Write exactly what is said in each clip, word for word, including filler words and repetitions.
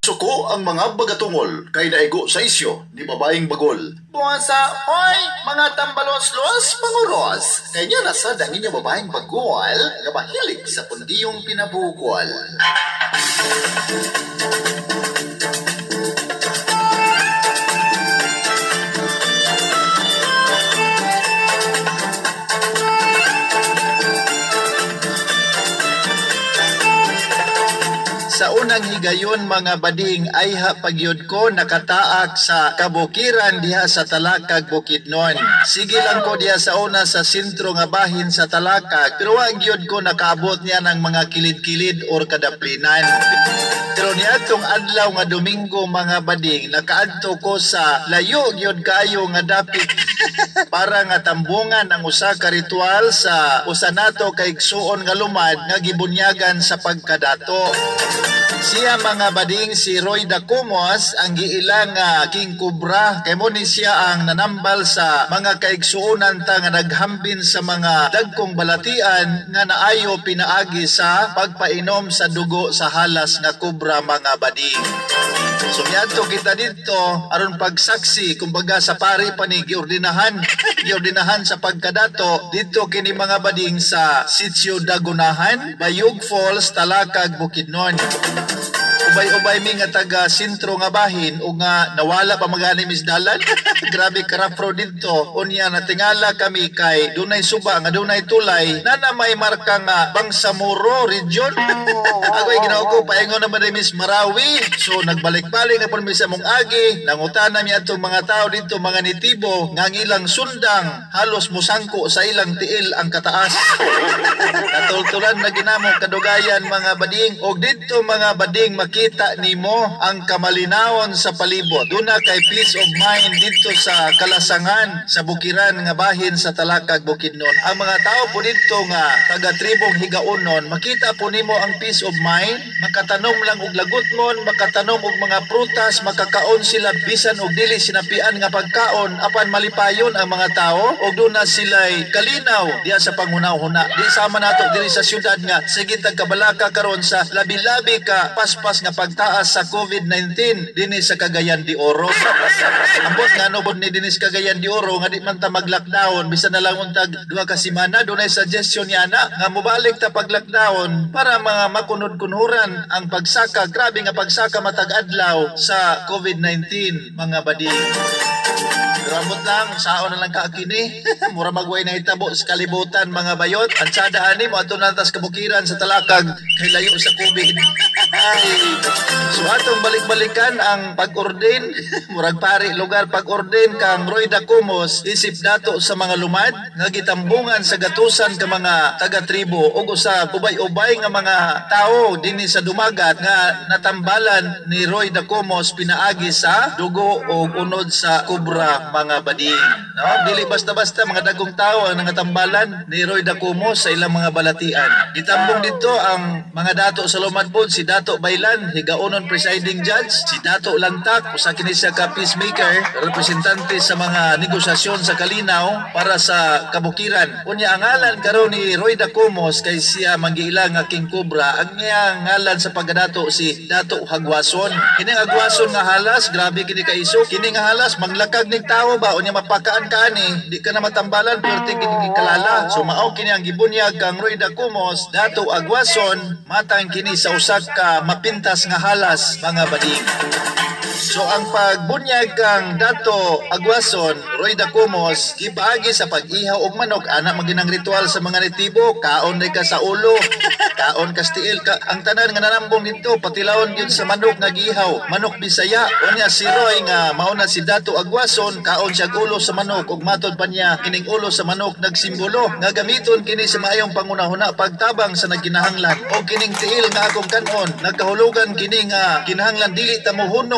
Suko ang mga bagatungol kay naigo sa isyo ni babaeng bagol. Buwasa, hoy, mga tambalos-los, panguros. Kanya nasa dangin niya babaeng bagol nga mahilig sa pundiyong pinabukol. Sa unang higayon mga bading ay pagyod ko nakataak sa kabukiran diha sa Talakag Bukidnon. Sige lang ko diha sa una sa sentro nga bahin sa Talakag pero ang gyud ko nakaabot niya ng mga kilid-kilid or kadaplinan. Pero niadtong adlaw nga Domingo mga bading nakaadto ko sa layo gyud kayo nga dapit para nga tambungan ang usa ka ritual sa usa nato kay igsuon nga lumad nga gibunyagan sa pagkadato. Siya mga bading si Roy Dacumos ang giilang uh, King Cobra kay mo ni siya ang nanambal sa mga kaigsuonan ta nga naghambin sa mga dagkong balatian nga naayo pinaagi sa pagpainom sa dugo sa halas nga kobra mga bading. So miadto kita dito aron pagsaksi kumbaga sa pari pa ni giordinahan giordinahan sa pagkadato dito kini mga bading sa Sitio Dagunahan, Bayug Falls, Talakag, Bukidnon. Ubay-ubay mi nga taga sentro nga bahin o nga nawala pa magani misdalan. Grabe karapro dito. Unya natingala kami kay dunay suba nga dunay tulay na na may marka nga Bangsamoro region. Ako'y ginawa ko paingon naman rin Miss Marawi. So nagbalik-balik na po mi sa mong agi. Nangutana mi atong mga tao dito mga nitibo nga ilang sundang halos musangko sa ilang tiil ang kataas. Natultulan na ginamong kadugayan mga bading. O dito mga bading makita nimo ang kamalinawon sa palibot. Duna kay peace of mind dito sa kalasangan sa bukiran nga bahin sa Talakag, Bukidnon. Ang mga tao po dito nga taga-tribong higaonon, makita po nimo ang peace of mind, makatanom lang og lagutmon, makatanom og mga prutas, makakaon sila bisan og dili sinapian nga pagkaon apan malipayon ang mga tao og duna sila'y kalinaw diya sa panghuna-huna. Di sama nato diri sa syudad nga sige tagkabalaka karon sa labi-labi ka paspas nga pagtaas sa COVID nineteen dinhi sa Cagayan de Oro. Ambot nga no ni dinhi sa Cagayan de Oro nga di man ta mag-lockdown bisan na lang untag duha ka semana dunay suggestion niya na nga mobalik ta pag-lockdown para mga makunod-kunhuran ang pagsaka. Grabe nga pagsaka matag adlaw sa COVID nineteen mga bading. Ramot lang, saon na lang kaakini. Mura magway na hitabo sa kalibutan mga bayot. Ansada ani mo ato natas kabukiran sa Talakag kay layo sa COVID. Ay. So atong balik-balikan ang pag-ordain. Murag pari lugar pag-ordain kang Roy Dacumos isip dato sa mga lumad nga gitambungan sa gatusan ka mga taga-tribo ug usa ubay-ubay nga mga tao dinhi sa dumagat nga natambalan ni Roy Dacumos pinaagi sa dugo o unod sa kubra mga bading. No? Dili basta-basta mga dagong tao ang nangatambalan ni Roy Dacumos sa ilang mga balatian. Gitambong dito ang mga dato sa lumad pod si Dato Baylan, higaonon presiding judge, si Dato Lantak, usa kini siya ka peacemaker, representante sa mga negosasyon sa Kalinaw para sa kabukiran. Unya ang ngalan karon ni Roy Dacumos kay siya manggiilang nga King Cobra, ang iya ngalan sa pagdato si Dato Hagwason. Kini Hagwason nga halas, grabe kini ka iso. Kini nga halas manglakag ning tawo ba unya mapakaan ka ani, di ka na matambalan pero kini kalala. So mao kini ang gibunyag kang Roy Dacumos, Dato Hagwason, matang kini sa usa ka mapintas nga halas mga bading. So ang pagbunyag kang Dato Hagwason, Roy Dacumos, gipaagi sa pag-ihaw og manok, ana maginang ritual sa mga nitibo, kaon day ka sa ulo, kaon ka stiil ka. Ang tanan nga nanambong dito patilawon gyud sa manok nga giihaw, manok Bisaya. Unya si Roy nga mao na si Dato Hagwason, kaon siya ulo sa manok ug matod pa niya kining ulo sa manok nagsimbolo nga gamiton kini sa maayong pangunahuna pagtabang sa nagkinahanglan. O kining tiil nga akong kanon, nagkahulugan kini nga kinahanglan dili ta mohunong sa atong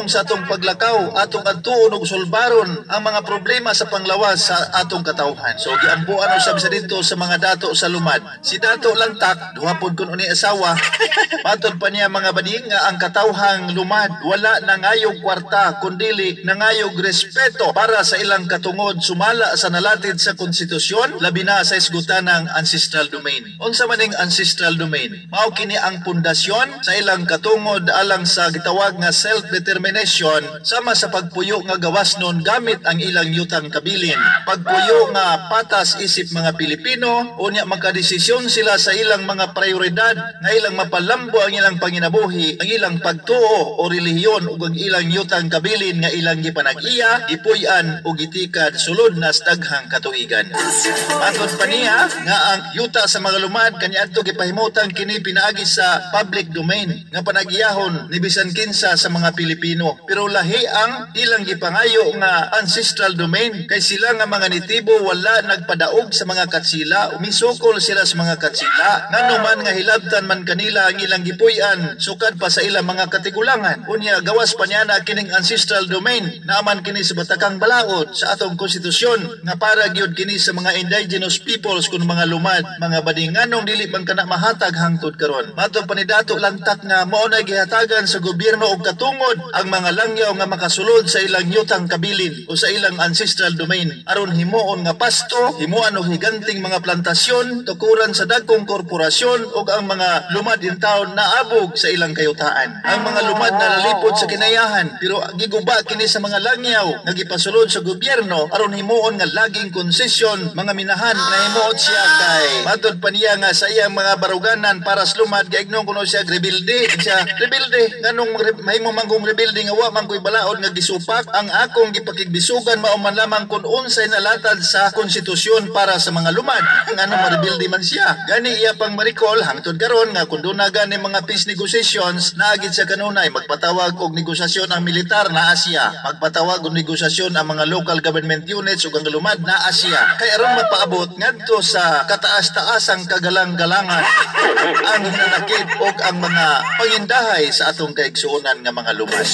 atong paglakaw, atong adtuon ug sulbaron ang mga problema sa panglawas sa atong katawhan. So giampuan usab sa dito sa mga dato sa lumad. Si Dato Lantak duha pod kun uni asawa. Matod pa niya mga bading nga ang katawhang lumad wala nangayog kwarta kundili nangayog respeto para sa ilang katungod sumala sa nalatid sa konstitusyon labi na sa isgutanang ancestral domain. Unsa maning ancestral domain? Mao kini ang pundasyon sa ilang katungod alang sa gitawag nga self-determination sama sa pagpuyo nga gawasnon gamit ang ilang yutang kabilin. Pagpuyo nga patas isip mga Pilipino, unya magkadesisyon sila sa ilang mga prioridad nga ilang mapalambo ang ilang panginabuhi, ang ilang pagtuo o relihiyon ug ang ilang yutang kabilin nga ilang gipanag-iya, gipuy-an o gitikad sulod na daghang katuigan. Matod pa niya nga ang yuta sa mga lumad kaniadto gipahimutan kini pinaagi sa public domain nga panagiyahon ni bisan kinsa sa mga Pilipino. Pero lahi ang ilang gipangayo nga ancestral domain kay sila nga mga nitibo wala nagpadaog sa mga katsila, umisukol sila sa mga katsila nganuman nga hilabtan man kanila ang ilang gipuy-an sukad pa sa ilang mga katigulangan. Unya gawas pa niya na kining ancestral domain naaman kini sa batakang balaod sa atong konstitusyon nga para gyud kini sa mga indigenous peoples kun mga lumad mga bading nganong dili man kana mahatag hangtod karon. Matod pa ni Dato Lantak nga mao na gihatagan sa gobyerno og katungod ang mga langyaw nga makasulod sa ilang yutang kabilin o sa ilang ancestral domain aron himuon nga pasto, himuan og higanting mga plantasyon tukuran sa dagkong korporasyon ug ang mga lumad in town naabog sa ilang kayutaan. Ang mga lumad nalalipod sa kinayahan pero giguba kini sa mga langyaw nga gipasulod sa gobyerno aron himuon nga laging konsesyon mga minahan na himuot siya kay matod pa niya nga sa iyang mga baruganan para sa lumad gaignon kuno siya rebuilde siya rebuilde nganong mahimo man kong rebuilde nga wa man koy balaod nga gisupak ang akong gipakigbisugan mao man lamang kun unsay nalatad sa konstitusyon para sa mga lumad ngano ma-rebuilde man siya gani iya pang marikol hangtod karon nga kun duna gani mga peace negotiations naagid sa kanunay magpatawag og negosasyon ang militar na Asya magpatawag og negosasyon ang mga local government units ug ang lumad na Asya kay aron mapaabot ngadto sa kataas-taasang kagalang-galangan ang hinanakit og ang mga pangindahay sa atong kaigsuonan nga mga lumad.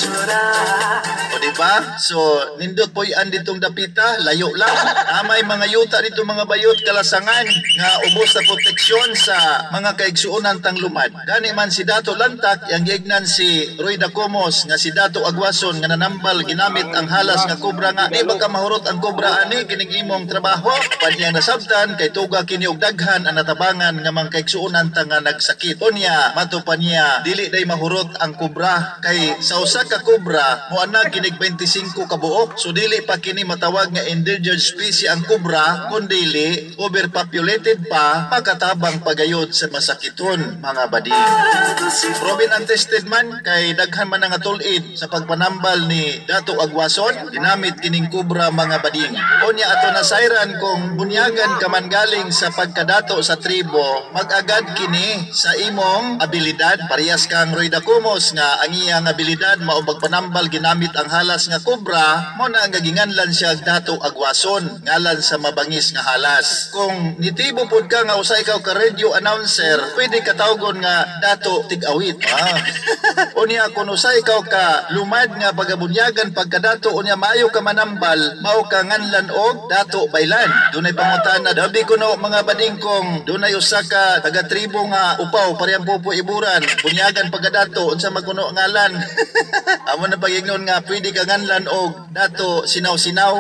O di ba? So nindot poy an ditong dapita, layo lang. Amay mga yuta dito mga bayot kalasangan nga ubos sa proteksyon sa mga kaigsuonan tang lumad. Gani man si Dato Lantak yang giignan si Roy Dacomos nga si Dato Aguason nga nanambal ginamit ang halas nga kobra nga di ba ka mahurot ang kobra ani kining imong trabaho panyang nasabtan kay tuga kini og daghan ang natabangan nga mga kaigsuonan ta nga nagsakit. Unya mato pa niya dili day mahurot ang kobra kay sa usa ka kobra mo ana kinig twenty-five ka buok so dili pa kini matawag nga endangered species ang kobra kundi overpopulated pa pagkatabang pagayod sa masakiton mga bading. Proven and tested man kay daghan man nga tulid sa pagpanambal ni Dato Aguason ginamit kining kobra mga bading. Unya ato nasayran kung bunyagan ka man galing sa pagkadato sa tribo mag-agad kini sa imong abilidad parehas kang Roy Dacomos nga ang iyang abilidad mao pagpanambal ginamit ang halas nga kobra mo na ang gaginganlan siya Dato Aguason ngalan sa mabangis nga halas. Kung nitibo pod ka nga usa ikaw ka radio announcer pwede ka tawgon nga Dato Tig-awit. Ah. Unya kung usa ikaw ka lumad nga pagabunyagan pagkadato unya maayo ka manambal mao ka nganlan og Dato Baylan. Dunay pangutana dabi kuno mga bading kong dunay usa ka taga tribo nga upaw parehang pupo iburan bunyagan pagkadato unsa magkuno ngalan. Amo na pagingnon nga pwede ka nganlan og Dato Sinaw-sinaw.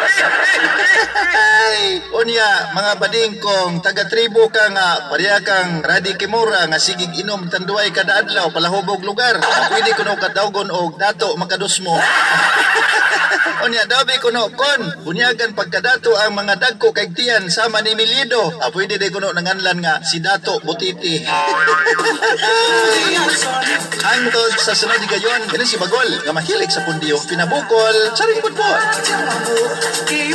Unya mga bading kong taga tribo ka nga pareha kang Radi Kimura nga sigig inom tanduay kada adlaw palahubog lugar pwede kuno kadawgon og Dato Makadusmo. Unya dabi kuno kon bunyagan pagkadato ang mga dagko kay tiyan sama ni Milido ah, pwede day kuno nanganlan nga si Dato Butiti. Hangtod sa sunod gayon kini si Bagol nga mahilig sa pundiyo pinabukol sa ringkod po.